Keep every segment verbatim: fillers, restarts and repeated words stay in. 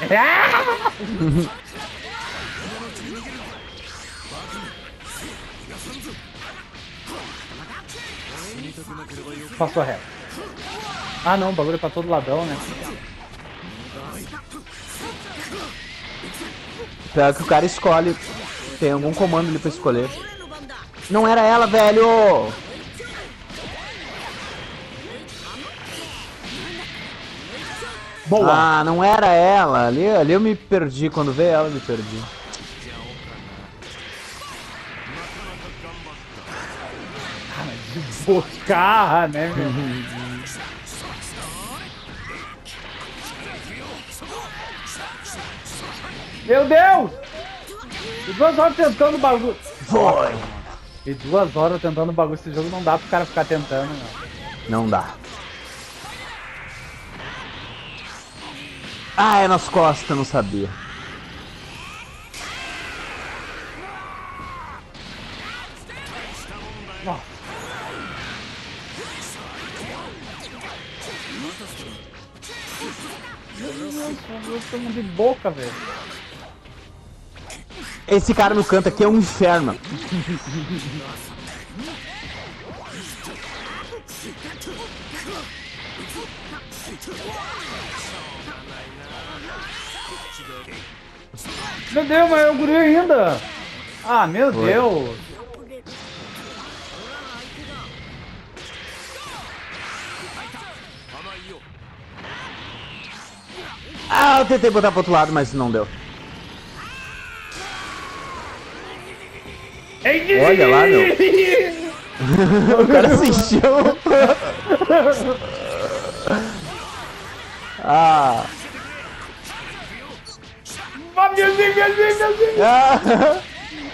Passou reto. Ah não, o bagulho é pra todo ladão, né? Pior que o cara escolhe. Tem algum comando ali pra escolher. Não era ela, velho! Boa! Ah, não era ela. Ali, ali eu me perdi. Quando veio ela, eu me perdi. Bocarra, né, meu? Meu Deus! E duas horas tentando o bagulho. Foi! E duas horas tentando o bagulho. Esse jogo não dá pro cara ficar tentando, meu. Não dá. Ah, é nas costas, não sabia. Nossa. Nós estamos de boca, velho. Esse cara no canto aqui é um inferno. Meu Deus, mas é o guri ainda. Ah, meu Foi. Deus. Ah, eu tentei botar pro outro lado, mas não deu. Olha lá, meu. O cara assistiu. Ah. Ah, meu Deus, meu Deus, meu Deus. Ah.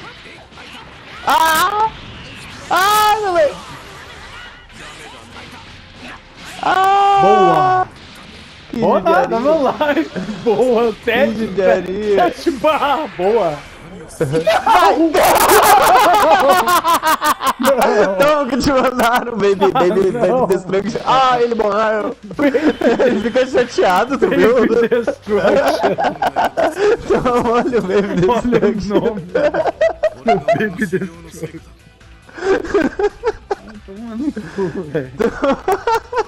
Ah. Ah, não vai. Ah. Boa. Que Boa, judiaria. tá no live. Boa, sete, judiaria. sete barra, boa. Toma que te mandaram, baby, baby, baby destruction. Ah, ele morreu. Ele fica chateado, tu viu? Baby Destruction. Então, olha o baby Olha o destruction. nome. Baby Destruction. Toma no cu, velho.